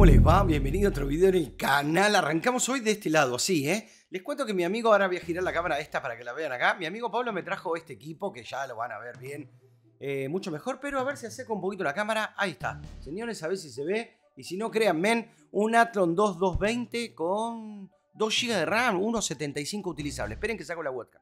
¿Cómo les va? Bienvenido a otro video en el canal. Arrancamos hoy de este lado, así, Les cuento que mi amigo, ahora voy a girar la cámara esta para que la vean acá. Mi amigo Pablo me trajo este equipo, que ya lo van a ver bien, mucho mejor. Pero a ver si acerco un poquito la cámara. Ahí está. Señores, a ver si se ve. Y si no, créanme, un Athlon 2220 con 2 GB de RAM, 1.75 utilizable. Esperen que saco la webcam.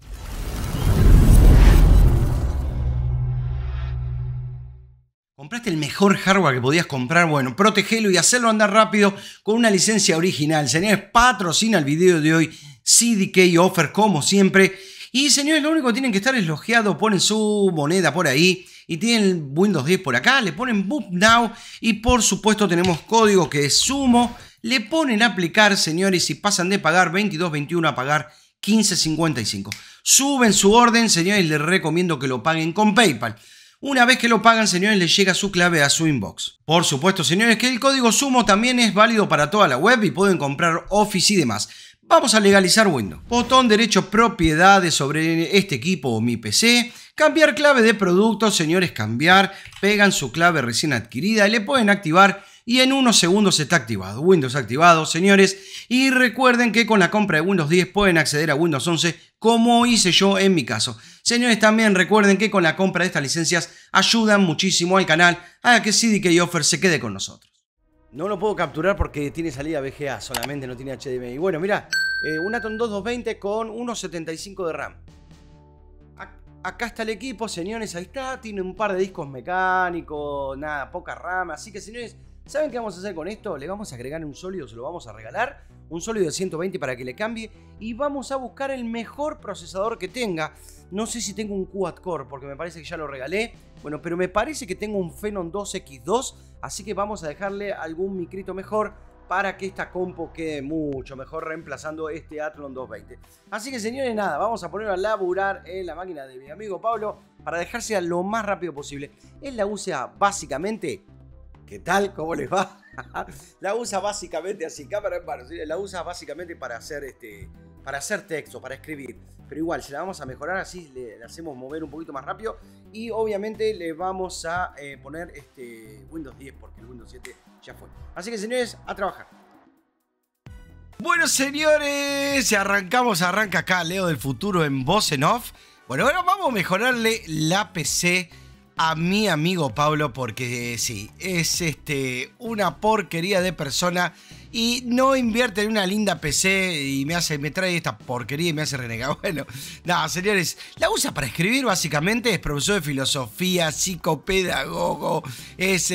¿Compraste el mejor hardware que podías comprar? Bueno, protegelo y hacerlo andar rápido con una licencia original. Señores, patrocina el video de hoy CDK Offer, como siempre. Y señores, lo único que tienen que estar es logueado. Ponen su moneda por ahí y tienen Windows 10 por acá. Le ponen Boot Now y por supuesto tenemos código que es Sumo. Le ponen aplicar, señores, y pasan de pagar 22.21 a pagar 15.55. Suben su orden, señores, les recomiendo que lo paguen con PayPal. Una vez que lo pagan, señores, les llega su clave a su inbox. Por supuesto, señores, que el código Sumo también es válido para toda la web y pueden comprar Office y demás. Vamos a legalizar Windows. Botón derecho, propiedades sobre este equipo o mi PC. Cambiar clave de producto, señores, cambiar. Pegan su clave recién adquirida y le pueden activar y en unos segundos está activado. Windows activado, señores. Y recuerden que con la compra de Windows 10 pueden acceder a Windows 11 como hice yo en mi caso. Señores, también recuerden que con la compra de estas licencias ayudan muchísimo al canal a que CDK Offer se quede con nosotros. No lo puedo capturar porque tiene salida VGA solamente, no tiene HDMI. Bueno, mira, un Athlon 2220 con 1.75 de RAM. Acá está el equipo, señores, ahí está. Tiene un par de discos mecánicos, nada, poca RAM. Así que, señores, ¿saben qué vamos a hacer con esto? Le vamos a agregar un sólido, se lo vamos a regalar. Un sólido de 120 para que le cambie. Y vamos a buscar el mejor procesador que tenga. No sé si tengo un quad-core porque me parece que ya lo regalé. Bueno, pero me parece que tengo un Phenom 2X2. Así que vamos a dejarle algún micrito mejor para que esta compu quede mucho mejor reemplazando este Athlon 220. Así que, señores, nada, vamos a poner a laburar en la máquina de mi amigo Pablo para dejársela lo más rápido posible. Él la usa básicamente... ¿Qué tal? ¿Cómo les va? La usa básicamente así, cámara en mano. ¿Sí? La usa básicamente para hacer texto, para escribir. Pero igual, se la vamos a mejorar así, le hacemos mover un poquito más rápido. Y obviamente le vamos a poner Windows 10 porque el Windows 7 ya fue. Así que, señores, a trabajar. Bueno, señores, arranca acá Leo del futuro en voz en off. Bueno, ahora vamos a mejorarle la PC a mi amigo Pablo porque sí, es una porquería de persona y no invierte en una linda PC y me trae esta porquería y me hace renegar. Bueno, nada, señores, la usa para escribir básicamente, es profesor de filosofía, psicopedagogo, es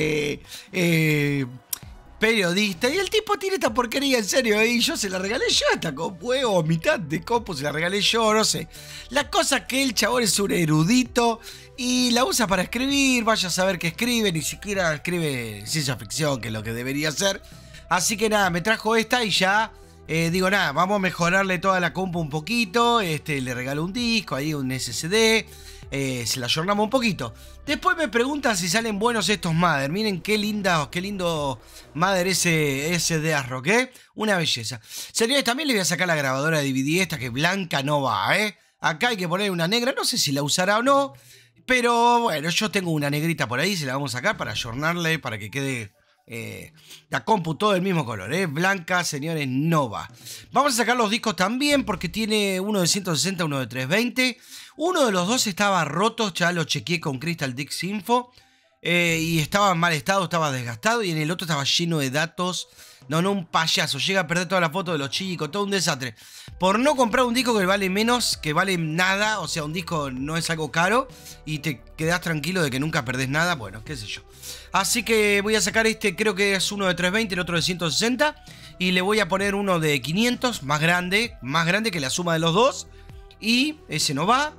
periodista y el tipo tiene esta porquería en serio y yo se la regalé yo esta compu o mitad de compu se la regalé yo, no sé. La cosa que el chabón es un erudito y la usa para escribir, vaya a saber qué escribe, ni siquiera escribe ciencia ficción, que es lo que debería hacer. Así que nada, me trajo esta y ya digo nada, vamos a mejorarle toda la compu un poquito, le regalo un disco, ahí un SSD. Se la ayornamos un poquito. Después me preguntan si salen buenos estos Mother. Miren qué lindo Mother ese de ASRock, una belleza. Señores, también le voy a sacar la grabadora de DVD esta que blanca no va, Acá hay que poner una negra, no sé si la usará o no. Pero bueno, yo tengo una negrita por ahí, se la vamos a sacar para ayornarle, para que quede la compu todo del mismo color, blanca, señores, no va. Vamos a sacar los discos también porque tiene uno de 160, uno de 320. Uno de los dos estaba roto, ya lo chequeé con Crystal Disc Info y estaba en mal estado, estaba desgastado y en el otro estaba lleno de datos. No, un payaso, llega a perder toda la foto de los chicos, todo un desastre. Por no comprar un disco que vale menos, que vale nada, o sea, un disco no es algo caro y te quedás tranquilo de que nunca perdés nada, bueno, qué sé yo. Así que voy a sacar creo que es uno de 320, el otro de 160 y le voy a poner uno de 500, más grande que la suma de los dos y ese no va.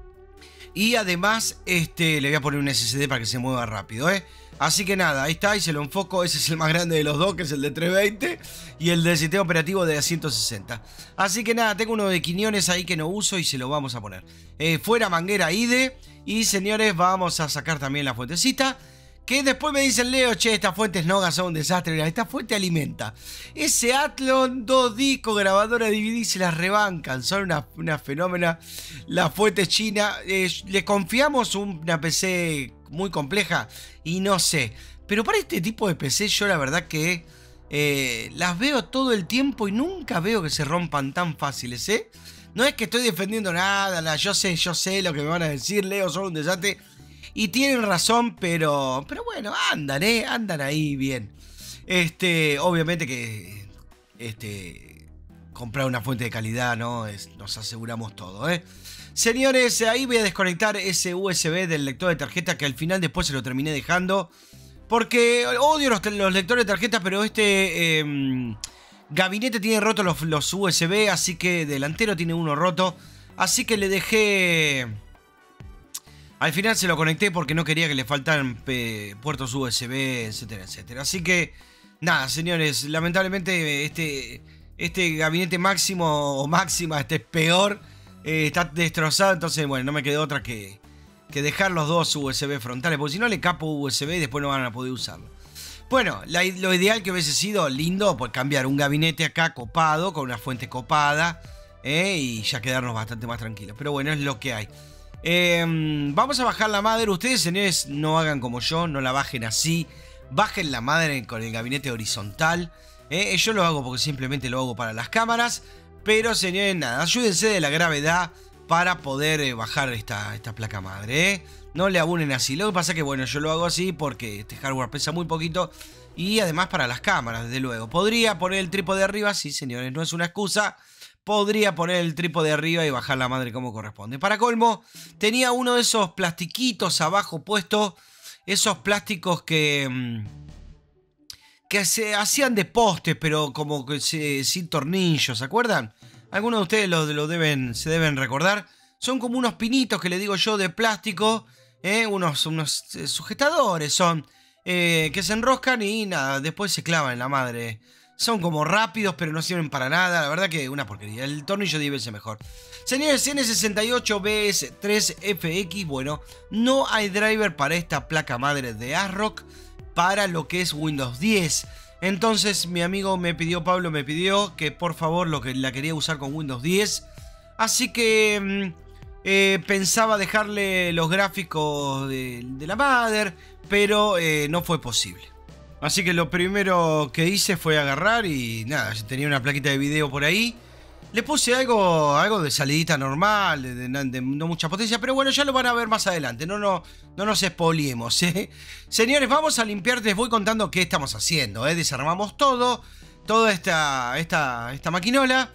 Y además le voy a poner un SSD para que se mueva rápido, Así que nada, ahí está, y se lo enfoco. Ese es el más grande de los dos, que es el de 320. Y el del sistema operativo de 160. Así que nada, tengo uno de Quiñones ahí que no uso y se lo vamos a poner. Fuera manguera IDE. Y señores, vamos a sacar también la fuentecita. Que después me dicen, Leo, che, estas fuentes no son un desastre. Mira, esta fuente alimenta. Ese Athlon, 2 discos, grabadora DVD, se las rebancan. Son una fenómena. La fuente china. Le confiamos una PC muy compleja y no sé. Pero para este tipo de PC yo la verdad que las veo todo el tiempo y nunca veo que se rompan tan fáciles, ¿eh? No es que estoy defendiendo nada, yo sé lo que me van a decir, Leo, son un desastre. Y tienen razón, pero bueno, andan ahí bien. Obviamente que comprar una fuente de calidad, ¿no? Nos aseguramos todo, ¿eh? Señores, ahí voy a desconectar ese USB del lector de tarjeta que al final después se lo terminé dejando. Porque odio los lectores de tarjeta, pero gabinete tiene roto los USB, así que delantero tiene uno roto. Así que le dejé... Al final se lo conecté porque no quería que le faltaran puertos USB, etcétera, etcétera. Así que, nada, señores, lamentablemente este gabinete máximo o máxima, es peor, está destrozado. Entonces, bueno, no me quedó otra que dejar los dos USB frontales, porque si no le capo USB y después no van a poder usarlo. Bueno, lo ideal que hubiese sido lindo, pues cambiar un gabinete acá copado, con una fuente copada, y ya quedarnos bastante más tranquilos. Pero bueno, es lo que hay. Vamos a bajar la madre. Ustedes, señores, no hagan como yo, no la bajen así. Bajen la madre con el gabinete horizontal. Yo lo hago porque simplemente lo hago para las cámaras. Pero, señores, nada, ayúdense de la gravedad para poder bajar esta placa madre, No le abunen así. Lo que pasa es que, bueno, yo lo hago así porque este hardware pesa muy poquito. Y además para las cámaras, desde luego. ¿Podría poner el trípode arriba? Sí, señores, no es una excusa. Podría poner el trípode arriba y bajar la madre como corresponde. Para colmo, tenía uno de esos plastiquitos abajo puesto. Esos plásticos que se hacían de postes, pero como que sin tornillos, ¿se acuerdan? Algunos de ustedes se deben recordar. Son como unos pinitos que le digo yo de plástico. Unos sujetadores son. Que se enroscan y nada, después se clavan en la madre. Son como rápidos, pero no sirven para nada. La verdad que una porquería. El tornillo 10 veces mejor. Señores, N68BS3FX. Bueno, no hay driver para esta placa madre de ASRock para lo que es Windows 10. Entonces mi amigo Pablo me pidió que por favor la quería usar con Windows 10. Así que pensaba dejarle los gráficos de la madre, pero no fue posible. Así que lo primero que hice fue agarrar y nada, yo tenía una plaquita de video por ahí. Le puse algo de salidita normal, de no mucha potencia, pero bueno, ya lo van a ver más adelante, no nos expoliemos, ¿eh? Señores, vamos a limpiar, les voy contando qué estamos haciendo, ¿eh? Desarmamos toda esta maquinola,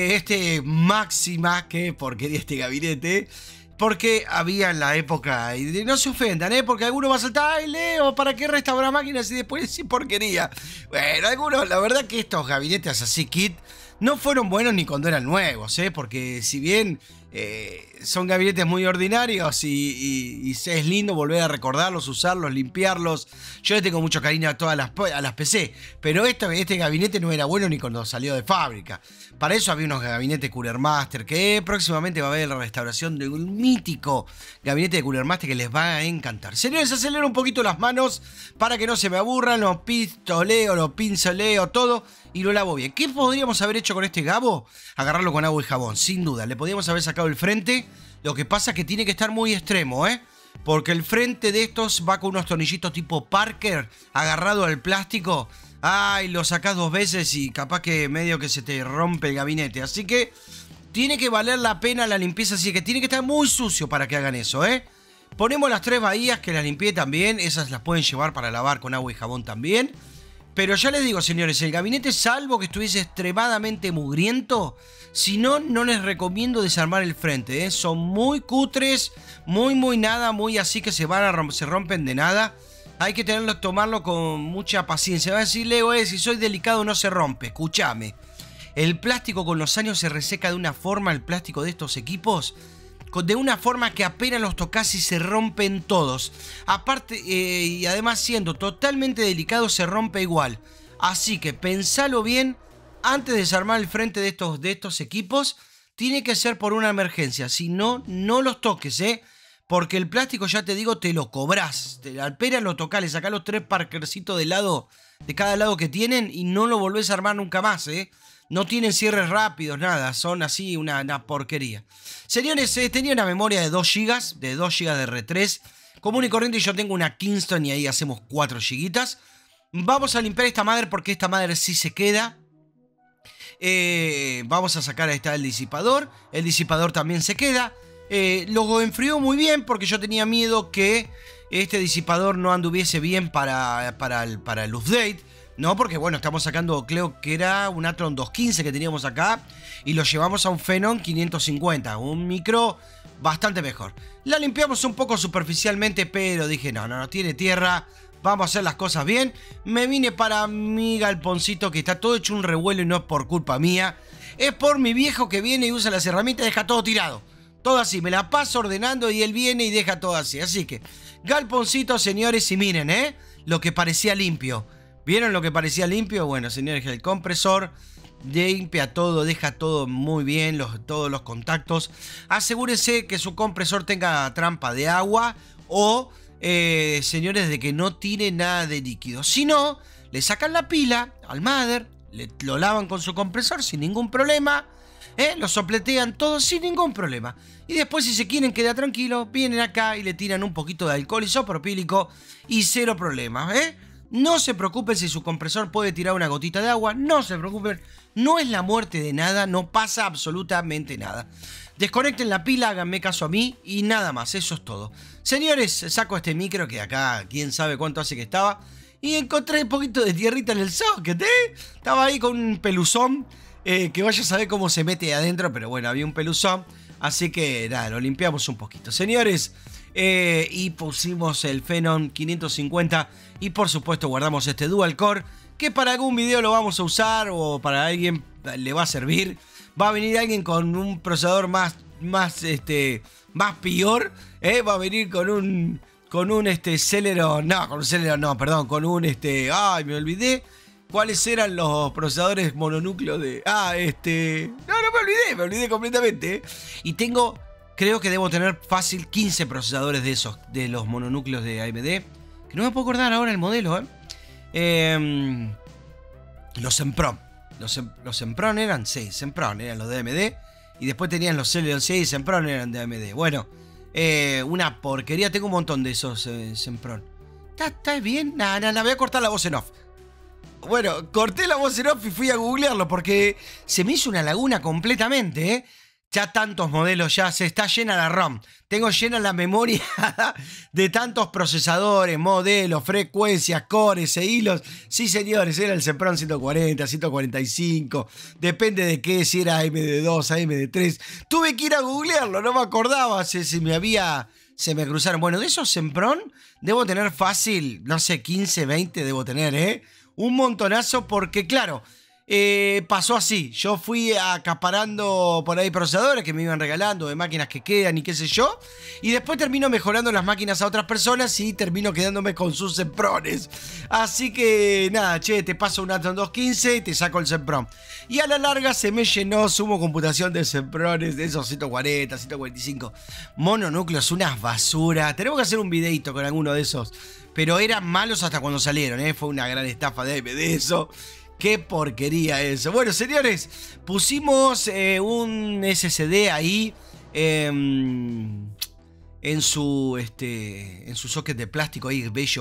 máxima, qué porquería este gabinete. Porque había en la época, y no se ofendan, porque alguno va a saltar, ¡ay, Leo! ¿Para qué restaurar máquinas y después decir porquería? Bueno, algunos, la verdad que estos gabinetes así kit no fueron buenos ni cuando eran nuevos, porque si bien son gabinetes muy ordinarios y es lindo volver a recordarlos, usarlos, limpiarlos. Yo le tengo mucho cariño a todas las PC, pero este gabinete no era bueno ni cuando salió de fábrica. Para eso había unos gabinetes Cooler Master, que próximamente va a haber la restauración de un mítico gabinete de Cooler Master que les va a encantar. Señores, acelero un poquito las manos para que no se me aburran, lo pistoleo, lo pinceleo, todo y lo lavo bien. ¿Qué podríamos haber hecho con este gabo? Agarrarlo con agua y jabón, sin duda. Le podríamos haber sacado el frente. Lo que pasa es que tiene que estar muy extremo, porque el frente de estos va con unos tornillitos tipo Parker agarrado al plástico. Ay, lo sacás 2 veces y capaz que medio que se te rompe el gabinete. Así que tiene que valer la pena la limpieza. Así que tiene que estar muy sucio para que hagan eso, Ponemos las 3 bahías que las limpié también. Esas las pueden llevar para lavar con agua y jabón también. Pero ya les digo, señores, el gabinete, salvo que estuviese extremadamente mugriento, si no, no les recomiendo desarmar el frente, Son muy cutres, muy así que se rompen de nada. Hay que tomarlo con mucha paciencia. Va a decir, Leo, si soy delicado no se rompe. Escúchame. El plástico con los años se reseca de una forma, el plástico de estos equipos, de una forma que apenas los tocas y se rompen todos. Aparte, y además siendo totalmente delicado, se rompe igual. Así que pensalo bien antes de desarmar el frente de estos equipos. Tiene que ser por una emergencia. Si no, no los toques, porque el plástico, ya te digo, te lo cobrás. Apenas lo tocás, le sacás los 3 parkercitos de cada lado que tienen y no lo volvés a armar nunca más, No tienen cierres rápidos, nada. Son así una porquería. Señores, tenía una memoria de 2 GB, de R3. Común y corriente, yo tengo una Kingston y ahí hacemos 4 gigas. Vamos a limpiar esta madre porque esta madre sí se queda. Vamos a sacar, ahí está el disipador. El disipador también se queda. Lo enfrió muy bien porque yo tenía miedo que este disipador no anduviese bien para el update. No, porque bueno, estamos sacando, creo que era un Athlon 215 que teníamos acá. Y lo llevamos a un Phenom 550. Un micro bastante mejor. La limpiamos un poco superficialmente, pero dije, no tiene tierra. Vamos a hacer las cosas bien. Me vine para mi galponcito que está todo hecho un revuelo y no es por culpa mía. Es por mi viejo que viene y usa las herramientas y deja todo tirado. Todo así, me la paso ordenando y él viene y deja todo así. Así que, galponcito, señores, y miren, lo que parecía limpio. ¿Vieron lo que parecía limpio? Bueno, señores, el compresor limpia todo, deja todo muy bien, todos los contactos. Asegúrese que su compresor tenga trampa de agua o, señores, de que no tire nada de líquido. Si no, le sacan la pila al mother, lo lavan con su compresor sin ningún problema. Lo sopletean todo sin ningún problema. Y después, si se quieren quedar tranquilos, vienen acá y le tiran un poquito de alcohol isopropílico y cero problema. No se preocupen si su compresor puede tirar una gotita de agua. No se preocupen. No es la muerte de nada. No pasa absolutamente nada. Desconecten la pila, háganme caso a mí y nada más. Eso es todo. Señores, saco este micro que acá quién sabe cuánto hace que estaba. Y encontré un poquito de tierrita en el socket, Estaba ahí con un peluzón. Que vaya a saber cómo se mete adentro. Pero bueno, había un peluzón. Así que nada, lo limpiamos un poquito. Señores, y pusimos el Phenom 550. Y por supuesto guardamos este dual core, que para algún video lo vamos a usar o para alguien le va a servir. Va a venir alguien con un procesador más peor. Va a venir con un Celeron. No, con un Celeron no, perdón. Con un ay, me olvidé. ¿Cuáles eran los procesadores mononúcleos de...? No, me olvidé completamente. Y creo que debo tener fácil 15 procesadores de esos, de los mononúcleos de AMD. Que no me puedo acordar ahora el modelo, Los Sempron. Los Sempron eran, sí, Sempron eran los de AMD. Y después tenían los Celeron, sí, Sempron eran de AMD. Bueno, una porquería, tengo un montón de esos Sempron. ¿Está bien? Nada, voy a cortar la voz en off. Bueno, corté la voz en off y fui a googlearlo porque se me hizo una laguna completamente, Ya tantos modelos, ya se está llena la ROM. Tengo llena la memoria de tantos procesadores, modelos, frecuencias, cores e hilos. Sí, señores, era el Sempron 140, 145. Depende de qué, si era AMD2, AMD3. Tuve que ir a googlearlo, no me acordaba se me cruzaron. Bueno, de esos Sempron debo tener fácil, no sé, 15, 20 debo tener, Un montonazo porque, claro... pasó así, yo fui acaparando por ahí procesadores que me iban regalando de máquinas que quedan y qué sé yo, y después termino mejorando las máquinas a otras personas y termino quedándome con sus Semprones. Así que nada, te paso un Athlon 215 y te saco el Sempron. Y a la larga se me llenó sumo computación de Semprones, de esos 140, 145 mononúcleos, unas basuras. Tenemos que hacer un videito con alguno de esos, pero eran malos hasta cuando salieron, fue una gran estafa de eso. ¡Qué porquería eso! Bueno, señores, pusimos un SSD ahí en su socket de plástico ahí, bello,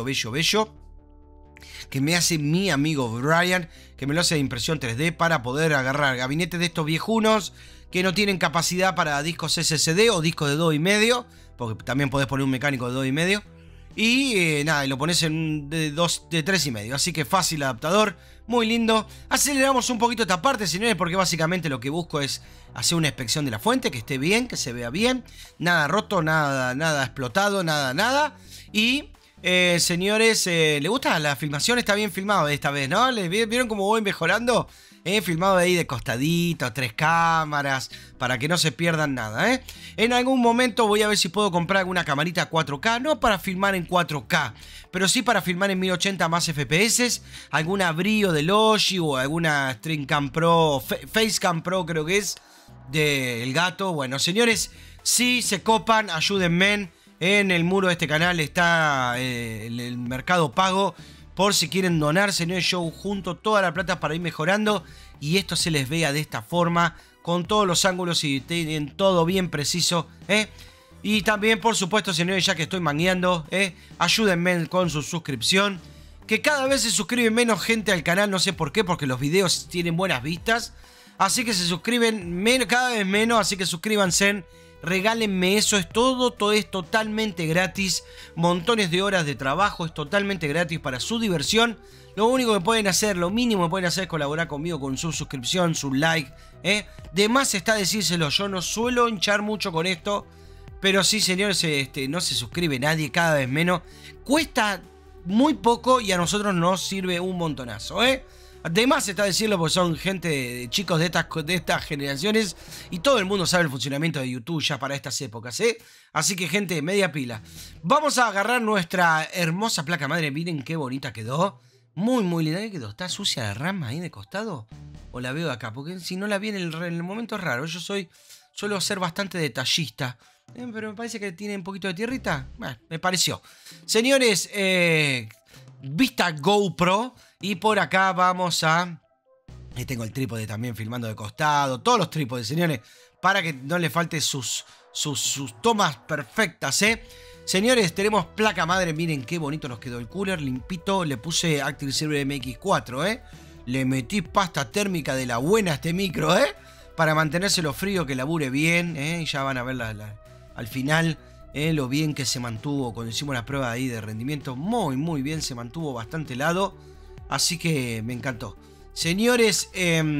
que me hace mi amigo Brian, que me lo hace de impresión 3D para poder agarrar gabinetes de estos viejunos que no tienen capacidad para discos SSD o discos de 2,5, porque también podés poner un mecánico de 2,5. Y nada, y lo pones en de 3,5. Así que fácil adaptador, muy lindo. Aceleramos un poquito esta parte, señores, porque básicamente lo que busco es hacer una inspección de la fuente, que esté bien, que se vea bien. Nada roto, nada explotado, nada. Y, señores, ¿le gusta la filmación? Está bien filmado esta vez, ¿no? ¿Vieron cómo voy mejorando? Filmado ahí de costadito, 3 cámaras, para que no se pierdan nada, En algún momento voy a ver si puedo comprar alguna camarita 4K, no para filmar en 4K, pero sí para filmar en 1080 más FPS, alguna Brio de Logi o alguna StreamCam Pro, Facecam Pro creo que es, del gato. Bueno, señores, si se copan, ayúdenme. En el muro de este canal está el Mercado Pago. Por si quieren donar, señores, yo junto toda la plata para ir mejorando y esto se les vea de esta forma, con todos los ángulos y tienen todo bien preciso, Y también, por supuesto, señores, ya que estoy mangueando, ayúdenme con su suscripción. Que cada vez se suscribe menos gente al canal, no sé por qué, porque los videos tienen buenas vistas. Así que se suscriben cada vez menos, así que suscríbanse. Regálenme eso, es todo es totalmente gratis. Montones de horas de trabajo, es totalmente gratis para su diversión. Lo único que pueden hacer, lo mínimo que pueden hacer es colaborar conmigo con su suscripción, su like. De más está decírselo, yo no suelo hinchar mucho con esto. Pero sí, señores, no se suscribe nadie, cada vez menos. Cuesta muy poco y a nosotros nos sirve un montonazo, Además está decirlo porque son gente, chicos de estas generaciones y todo el mundo sabe el funcionamiento de YouTube ya para estas épocas, Así que gente, media pila. Vamos a agarrar nuestra hermosa placa madre, miren qué bonita quedó. Muy, muy linda. ¿Qué quedó? ¿Está sucia la rama ahí de costado? ¿O la veo acá? Porque si no la vi en el momento es raro. Yo suelo ser bastante detallista. Pero me parece que tiene un poquito de tierrita. Me pareció. Señores, vista GoPro. Y por acá vamos a... Ahí tengo el trípode también filmando de costado. Todos los trípodes, señores. Para que no le falte sus tomas perfectas, Señores, tenemos placa madre. Miren qué bonito nos quedó el cooler. Limpito. Le puse Active Server MX4, Le metí pasta térmica de la buena a este micro, para mantenérselo frío, que labure bien, y ya van a ver al final lo bien que se mantuvo cuando hicimos la prueba ahí de rendimiento. Muy, muy bien, se mantuvo bastante helado. Así que me encantó. Señores,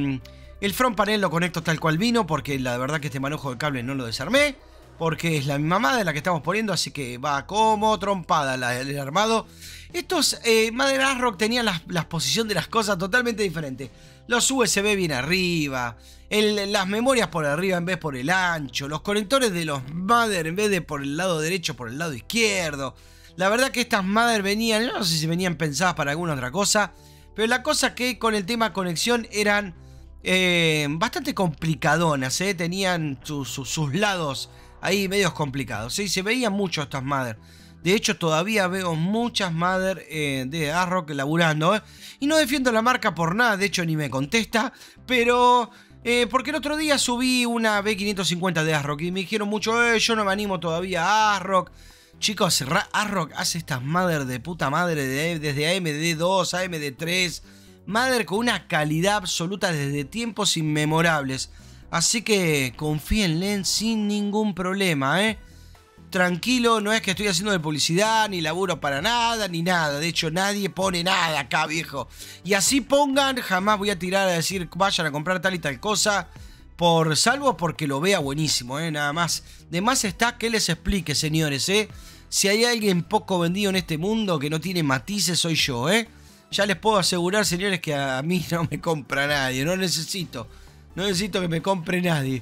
el front panel lo conecto tal cual vino, porque la verdad que este manojo de cable no lo desarmé. Porque es la misma madre la que estamos poniendo, así que va como trompada el armado. Estos Mother ASRock tenían la posición de las cosas totalmente diferentes. Los USB bien arriba, las memorias por arriba en vez por el ancho, los conectores de los Mother en vez de por el lado derecho por el lado izquierdo. La verdad que estas Mother venían, no sé si venían pensadas para alguna otra cosa, pero la cosa que con el tema conexión eran bastante complicadonas, tenían sus lados ahí medios complicados, se veían mucho estas Mother. De hecho, todavía veo muchas Mother de ASRock laburando, y no defiendo la marca por nada, de hecho ni me contesta, pero porque el otro día subí una B550 de ASRock y me dijeron mucho, yo no me animo todavía a ASRock. Chicos, ASRock hace estas Mother de puta madre desde AMD2, AMD3, Mother con una calidad absoluta desde tiempos inmemorables. Así que confíenle sin ningún problema, Tranquilo, no es que estoy haciendo de publicidad, ni laburo para nada, ni nada. De hecho, nadie pone nada acá, viejo. Y así pongan, jamás voy a tirar a decir vayan a comprar tal y tal cosa. Salvo porque lo vea buenísimo, nada más. De más está que les explique, señores, Si hay alguien poco vendido en este mundo que no tiene matices, soy yo, Ya les puedo asegurar, señores, que a mí no me compra nadie. No necesito que me compre nadie.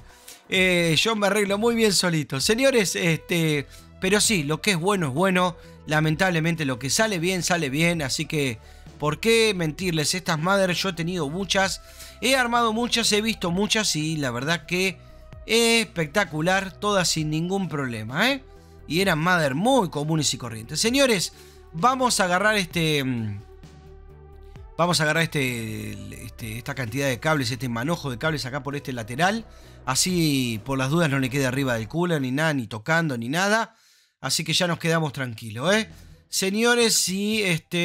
Yo me arreglo muy bien solito. Señores, pero sí, lo que es bueno es bueno. Lamentablemente lo que sale bien, sale bien. Así que, ¿por qué mentirles? Estas Mother yo he tenido muchas. He armado muchas, he visto muchas. Y la verdad que espectacular. Todas sin ningún problema, Y eran Mother muy comunes y corrientes. Señores, vamos a agarrar esta cantidad de cables, este manojo de cables acá por este lateral. Así por las dudas no le quede arriba del cooler ni nada, ni tocando ni nada. Así que ya nos quedamos tranquilos, Señores, y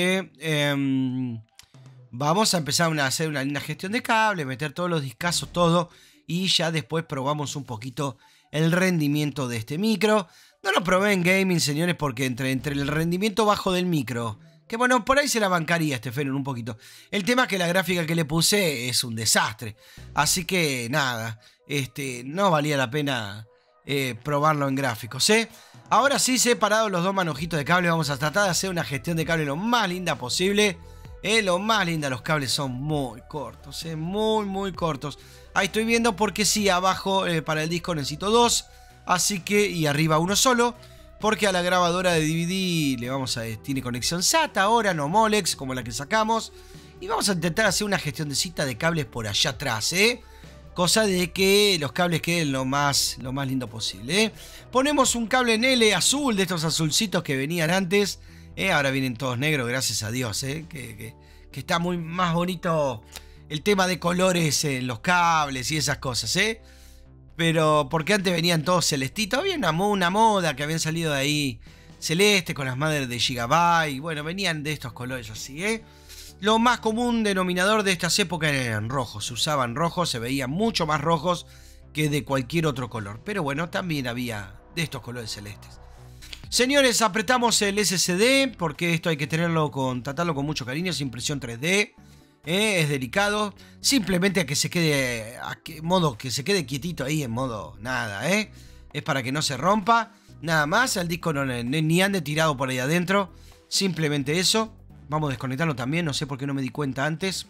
vamos a empezar a hacer una linda gestión de cable, meter todos los discazos, todo. Y ya después probamos un poquito el rendimiento de este micro. No lo probé en gaming, señores, porque entre el rendimiento bajo del micro... Que bueno, por ahí se la bancaría este Fenon un poquito. El tema es que la gráfica que le puse es un desastre. Así que nada, no valía la pena probarlo en gráficos, Ahora sí, separados los dos manojitos de cable, vamos a tratar de hacer una gestión de cable lo más linda posible. Lo más linda, los cables son muy cortos, muy, muy cortos. Ahí estoy viendo porque sí, abajo para el disco necesito dos. Así que, y arriba uno solo. Porque a la grabadora de DVD tiene conexión SATA ahora, no Molex, como la que sacamos. Y vamos a intentar hacer una gestioncita de cables por allá atrás, Cosa de que los cables queden lo más lindo posible, Ponemos un cable en L azul, de estos azulcitos que venían antes. Ahora vienen todos negros, gracias a Dios, que está muy más bonito el tema de colores en los cables y esas cosas, Pero porque antes venían todos celestitos. Había una moda que habían salido de ahí celeste con las madres de Gigabyte. Bueno, venían de estos colores así, ¿eh? Lo más común denominador de estas épocas eran rojos. Se usaban rojos, se veían mucho más rojos que de cualquier otro color. Pero bueno, también había de estos colores celestes. Señores, apretamos el SSD porque esto hay que tratarlo con mucho cariño. Es impresión 3D. Es delicado. Simplemente que se quede que se quede quietito ahí en modo nada, ¿eh? Es para que no se rompa. Nada más. El disco ni ande tirado por ahí adentro. Simplemente eso. Vamos a desconectarlo también. No sé por qué no me di cuenta antes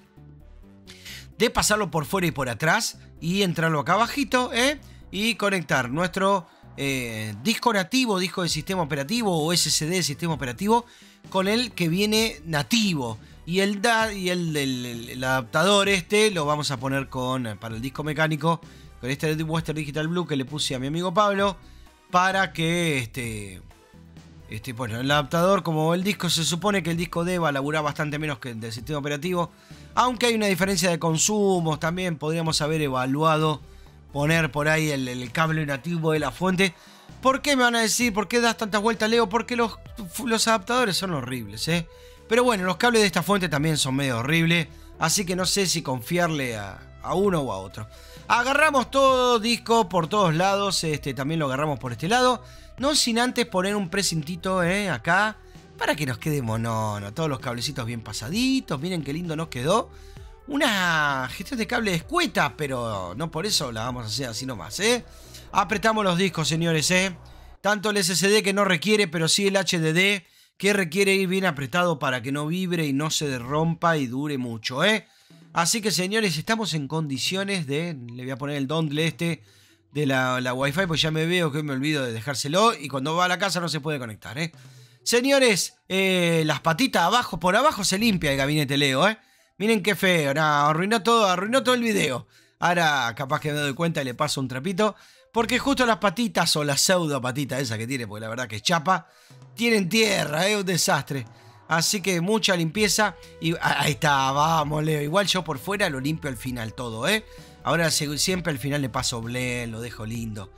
de pasarlo por fuera y por atrás. Y entrarlo acá abajito, ¿eh? Y conectar nuestro disco nativo, disco de sistema operativo o SSD de sistema operativo con el que viene nativo. Y el adaptador lo vamos a poner para el disco mecánico, con este Western Digital Blue que le puse a mi amigo Pablo, para que bueno, el adaptador, como el disco, se supone que el disco D va a laburar bastante menos que el del sistema operativo, aunque hay una diferencia de consumos. También podríamos haber evaluado poner por ahí el cable nativo de la fuente. ¿Por qué me van a decir? ¿Por qué das tantas vueltas, Leo? Porque los adaptadores son horribles, ¿eh? Pero bueno, los cables de esta fuente también son medio horribles. Así que no sé si confiarle a uno o a otro. Agarramos todo disco por todos lados. También lo agarramos por este lado. No sin antes poner un precintito acá. Para que nos quede monono. Todos los cablecitos bien pasaditos. Miren qué lindo nos quedó. Una gestión de cable escueta. Pero no por eso la vamos a hacer así nomás, ¿eh? Apretamos los discos, señores, ¿eh? Tanto el SSD que no requiere, pero sí el HDD, que requiere ir bien apretado para que no vibre y no se rompa y dure mucho, ¿eh? Así que, señores, estamos en condiciones de... Le voy a poner el dongle de la Wi-Fi, pues ya me veo que me olvido de dejárselo y cuando va a la casa no se puede conectar, ¿eh? Señores, las patitas abajo, por abajo se limpia el gabinete Leo, ¿eh? Miren qué feo, arruinó todo el video. Ahora capaz que me doy cuenta y le paso un trapito. Porque justo las patitas o la pseudo patita esa que tiene, porque la verdad que es chapa, tienen tierra, un desastre. Así que mucha limpieza. Y ahí está, vamos, Leo. Igual yo por fuera lo limpio al final todo, ¿eh? Ahora siempre al final le paso blend, lo dejo lindo.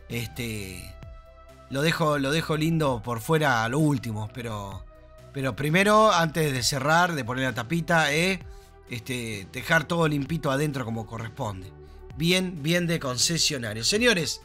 Lo dejo lindo por fuera a lo último. Pero primero, antes de cerrar, de poner la tapita, dejar todo limpito adentro como corresponde. Bien de concesionario. Señores,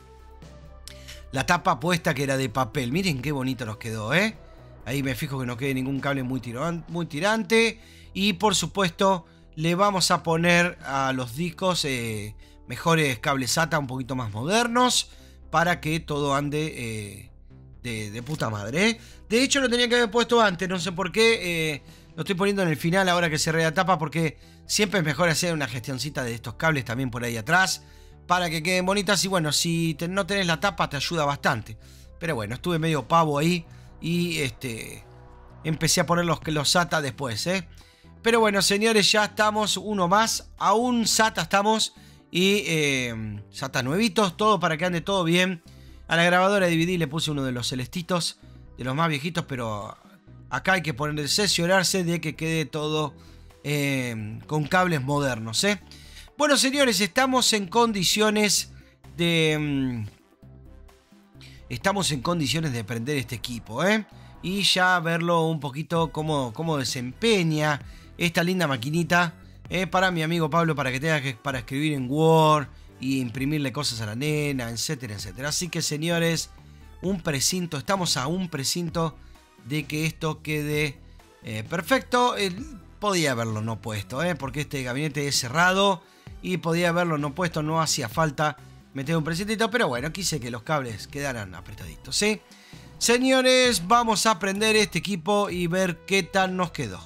la tapa puesta que era de papel. Miren qué bonito nos quedó, ¿eh? Ahí me fijo que no quede ningún cable muy tirante. Y por supuesto, le vamos a poner a los discos mejores cables SATA un poquito más modernos. Para que todo ande de puta madre, ¿eh? De hecho, lo tenía que haber puesto antes. No sé por qué. Lo estoy poniendo en el final ahora que cerré la tapa. Porque siempre es mejor hacer una gestioncita de estos cables también por ahí atrás. Para que queden bonitas. Y bueno, si no tenés la tapa te ayuda bastante. Pero bueno, estuve medio pavo ahí. Y empecé a poner los SATA después, ¿eh? Pero bueno, señores, ya estamos. Uno más. Aún SATA estamos. Y SATA nuevitos. Todo para que ande todo bien. A la grabadora de DVD le puse uno de los celestitos. De los más viejitos. Pero acá hay que cerciorarse de que quede todo con cables modernos, ¿eh? Bueno, señores, estamos en condiciones de... Estamos en condiciones de prender este equipo, ¿eh? Y ya verlo un poquito cómo desempeña esta linda maquinita, para mi amigo Pablo, para que tenga para escribir en Word y imprimirle cosas a la nena, etcétera, etcétera. Así que, señores, estamos a un precinto de que esto quede perfecto. Podía haberlo no puesto, porque este gabinete es cerrado y podía haberlo no puesto, no hacía falta meter un precintito, pero bueno, quise que los cables quedaran apretaditos, ¿sí? Señores, vamos a prender este equipo y ver qué tal nos quedó.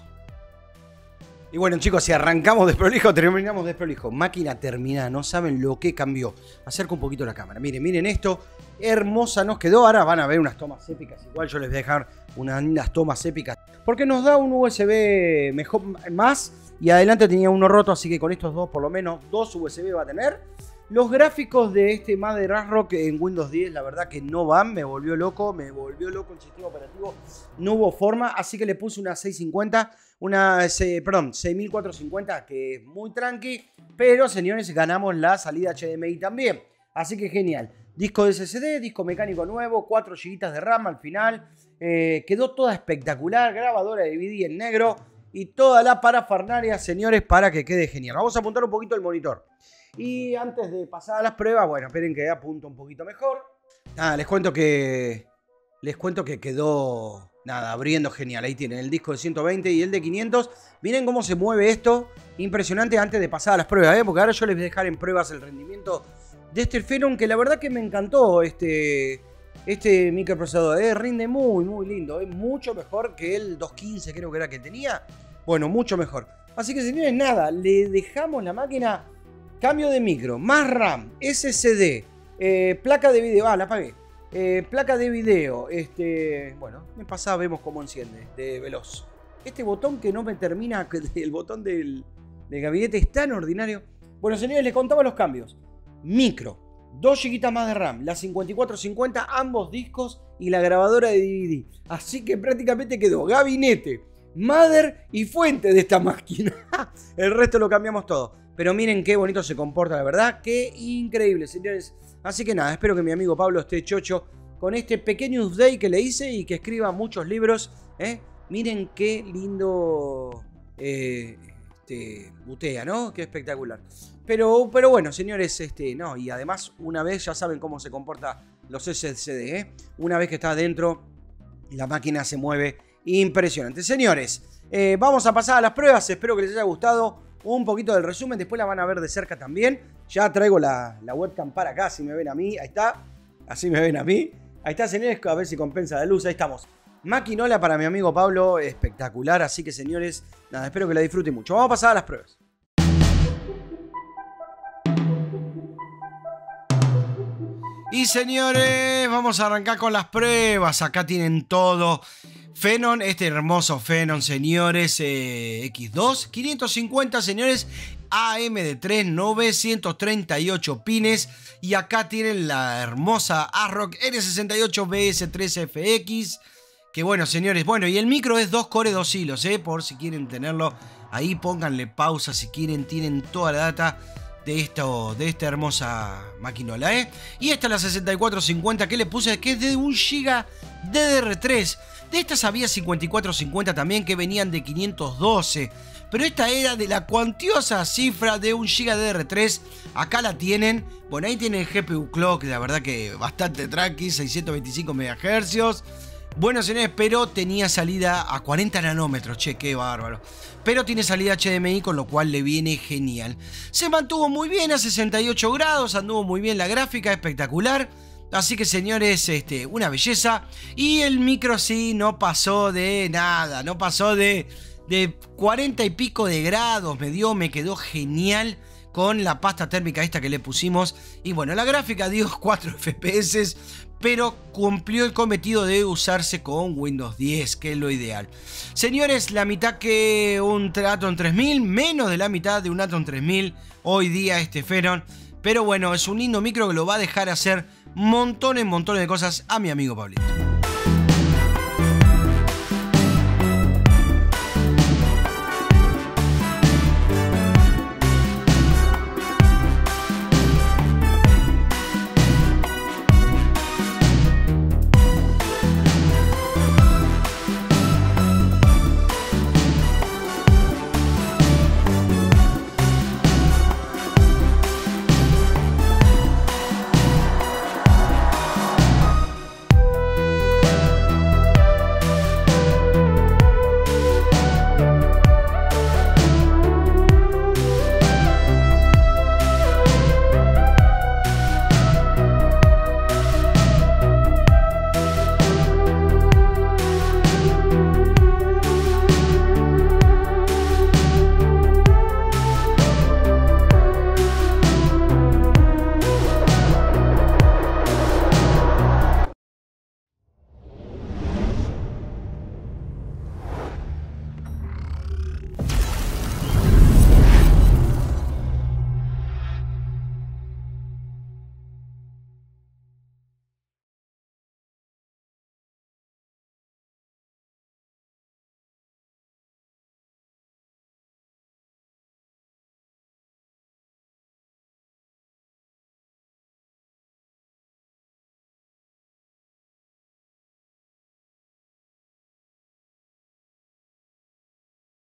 Y bueno, chicos, si arrancamos desprolijo, terminamos desprolijo. Máquina terminada, no saben lo que cambió. Acerco un poquito la cámara. Miren esto. Hermosa nos quedó. Ahora van a ver unas tomas épicas. Igual yo les voy a dejar unas lindas tomas épicas. Porque nos da un USB mejor, más. Y adelante tenía uno roto, así que con estos dos, por lo menos, dos USB va a tener. Los gráficos de este Mother ASRock en Windows 10, la verdad que no van. Me volvió loco el sistema operativo. No hubo forma, así que le puse una 650. 6450, que es muy tranqui. Pero, señores, ganamos la salida HDMI también. Así que genial. Disco de SSD, disco mecánico nuevo, 4 GB de RAM al final. Quedó toda espectacular, grabadora de DVD en negro y toda la parafernalia, señores, para que quede genial. Vamos a apuntar un poquito el monitor. Y antes de pasar a las pruebas, bueno, esperen que apunto un poquito mejor. Les cuento que quedó, abriendo genial. Ahí tienen el disco de 120 y el de 500. Miren cómo se mueve esto. Impresionante antes de pasar a las pruebas, porque ahora yo les voy a dejar en pruebas el rendimiento de este Phenom, que la verdad que me encantó este microprocesador. Rinde muy, muy lindo. Es mucho mejor que el 215, creo que era que tenía. Bueno, mucho mejor. Así que, señores, le dejamos la máquina. Cambio de micro, más RAM, SSD, placa de video. La apagué. Placa de video. Bueno, en pasada vemos cómo enciende de veloz. Este botón que no me termina, el botón del gabinete es tan ordinario. Bueno, señores, les contaba los cambios. Micro, 2 GB más de RAM, la 5450, ambos discos y la grabadora de DVD. Así que prácticamente quedó gabinete, mother y fuente de esta máquina. El resto lo cambiamos todo. Pero miren qué bonito se comporta, la verdad. Qué increíble, señores. Así que espero que mi amigo Pablo esté chocho con este pequeño update que le hice y que escriba muchos libros. Miren qué lindo butea, ¿no? Qué espectacular. Pero bueno, señores, y además, una vez ya saben cómo se comporta los SSD, Una vez que está adentro, la máquina se mueve impresionante. Señores, vamos a pasar a las pruebas. Espero que les haya gustado un poquito del resumen. Después la van a ver de cerca también. Ya traigo la webcam para acá, así me ven a mí. Ahí está. Así me ven a mí. Ahí está, señores, a ver si compensa la luz. Ahí estamos. Maquinola para mi amigo Pablo, espectacular. Así que, señores, espero que la disfruten mucho. Vamos a pasar a las pruebas. Y, señores, vamos a arrancar con las pruebas. Acá tienen todo. Phenom, este hermoso Phenom, señores, X2, 550, señores, AMD3, 938 pines. Y acá tienen la hermosa ASRock N68BS3FX. Que bueno, señores, bueno, y el micro es 2 core 2 hilos, por si quieren tenerlo. Ahí pónganle pausa si quieren, tienen toda la data de esta hermosa maquinola, Y esta es la 6450 que le puse, que es de 1 GB DDR3. De estas había 5450 también que venían de 512. Pero esta era de la cuantiosa cifra de 1 GB DDR3. Acá la tienen. Bueno, ahí tienen el GPU Clock, la verdad que bastante tranqui, 625 MHz. Bueno, señores, pero tenía salida a 40 nanómetros. Che, qué bárbaro. Pero tiene salida HDMI, con lo cual le viene genial. Se mantuvo muy bien a 68 grados, anduvo muy bien la gráfica, espectacular. Así que, señores, una belleza. Y el micro sí no pasó de nada, no pasó de 40 y pico de grados. Me quedó genial con la pasta térmica esta que le pusimos. Y bueno, la gráfica dio 4 FPS, pero cumplió el cometido de usarse con Windows 10, que es lo ideal. Señores, la mitad que un Atom 3000, menos de la mitad de un Atom 3000 hoy día este Phenom. Pero bueno, es un lindo micro que lo va a dejar hacer montones de cosas a mi amigo Pablito.